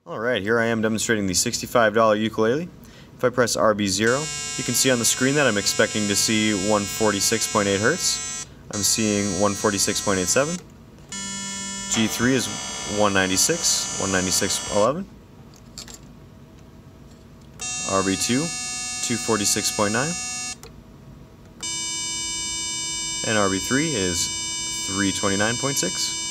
Alright, here I am demonstrating the $65 ukulele. If I press RB0, you can see on the screen that I'm expecting to see 146.8 Hertz. I'm seeing 146.87. G3 is 196, 196.11. RB2, 246.9. And RB3 is 329.6.